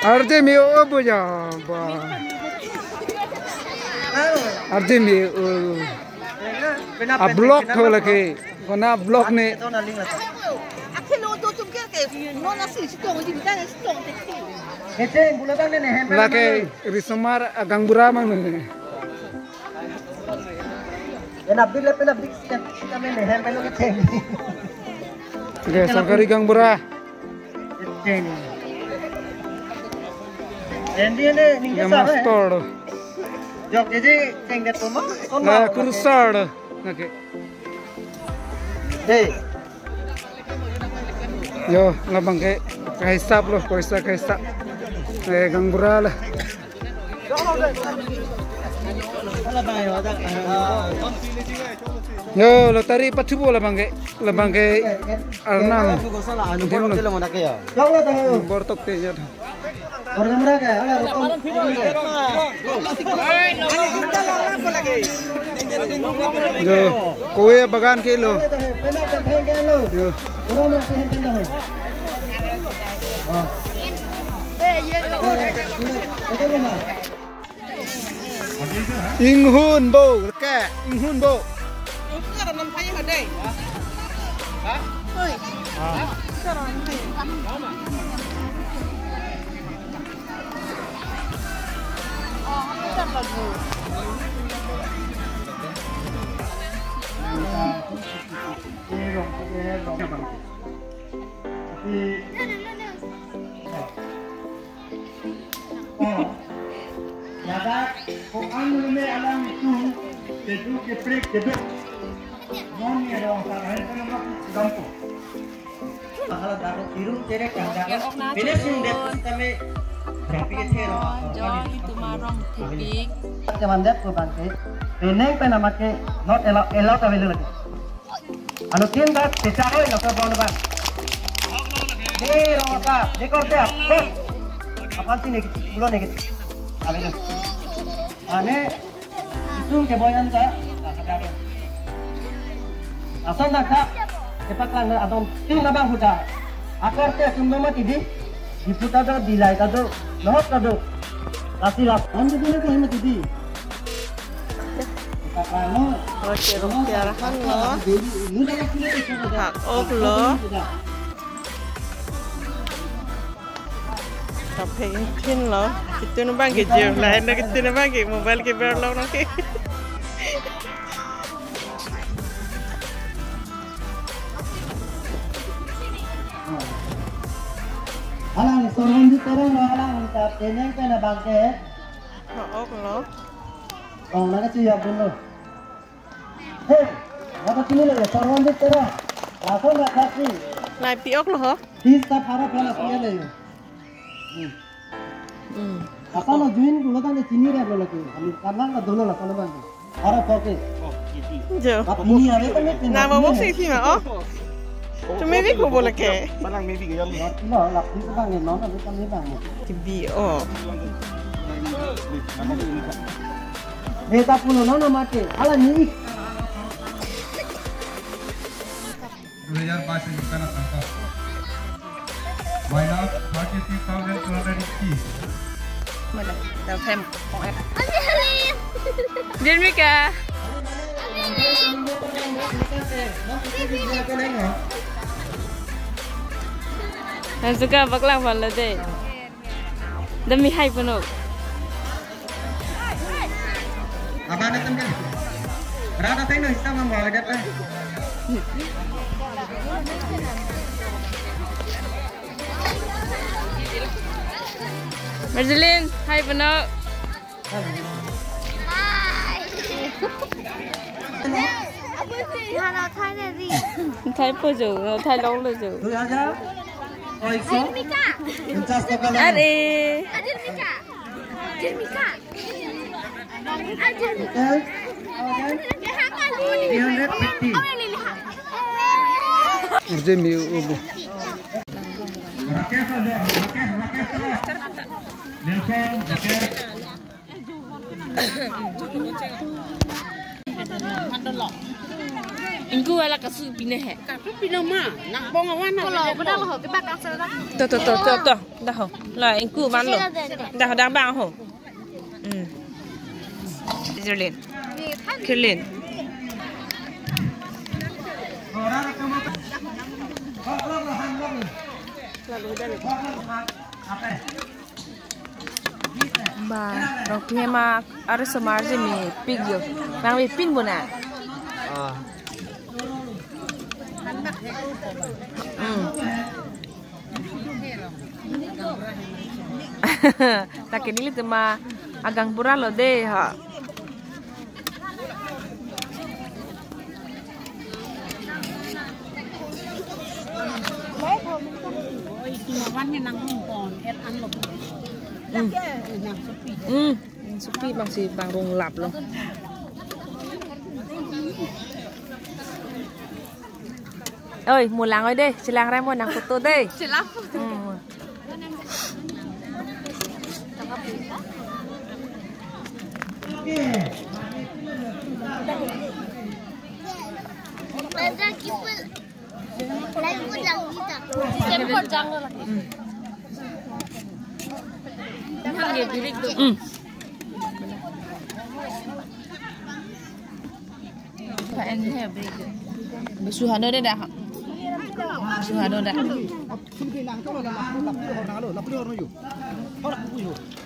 Arde mi obo ya ba. Arde mi a block ho lagi. Kona block ni. Lagi risomar agang burama ni. Okay, sarkari gang bura. Master. Jok jadi tinggal tu mah. Nah, kurusar. Okay. Hey. Yo, labang ke hisap loh, koisa hisap. Gang bura lah. Yo, lo tari patu bola bangke Arnam. Bortok te ya. Yo, kowe bagan ke lo. Yo. Inghun bo, ke inghun bo. Kalau dapat biru cerek yang dapat ini sumber kami rapi kecil. Jom itu marong tipik. Zaman dek tu bangke, ini apa nama ke not allow kami lagi. Anu kian dah secara nak berapa bang? Ni roka, dekor dia. Apa sih ni? Bulan ni. Apa itu? Ane itu keboyan tak? Asal nak tak? Cepat langgar atau ting nabang huda. Akar teh semua mati di putar tu dilai tu, lohot tu. Kasih lah. Anda tu nak hemat di. Oke, rupiahan lo. Hak ok lo. Tapi tin lo. Kita nubang kecil. Lain nak kita nubang ke mobile ke berlau nak ke. Alang sorong di terang alang tak tenang kena bangke. Hak ok lo. Oh, nak cuci apa dulu? Hei, apa sini lagi? Sorong di terang. Apa nak kasih? Lai piok lo ho. Bisa harap kalau punya lagi. Apa nak join dulu kan di sini ada lagi. Karena nak dulu lah kalau bangke. Harap oke. Jo. Apa ini ada kan? Nama mau sih sih mah. Cuma ini kau boleh ke? Parang maybe kaya mo. No, lapis bang ni, no, tapi kami bang. Tibi oh. Beta puno no mati. Ala ni. 2022 bukan apa. Minus 33,280. Mana? Dah time kong app. Jermika. Yang suka baklang malah deh. Demi hai penuh. Apa ada tengah? Rada tengah hisap membawa data. Marjelin, hai penuh. Hello, Thai lady. Thai pojo, Thai long lo jo. Tu aja. Oiso. Jermika. Incas tokalan. Are. Jermika. Jermika. Jermika. 350. Arde mi obo. Rakesh ada, Rakesh. Nelson, Rakesh. Ingku ala kasu pindah he. Kasu pindah mah. Nak bong awan nak. Kalau benar loh, kita bakal serah. Tuh. Dah ho. Lah ingku man lo. Dah bang ho. Zerlin. Kirlin. Ba, roknya mak harus semarje mi pig yo. Nang mi pin buna. Tak kini lihat mah agang pura lo deh ha. Sepi masih bangun lap loh. Ơi, mua làng ơi đi, chị làng ra mua nàng photo đi. Chị lắm. Ada kipul. Lagi pun jangan kita. Sempur jangan lagi. Jangan dia bilik tu. Phải ăn theo bây giờ. Suha đâu đây đã? Suha đâu đã?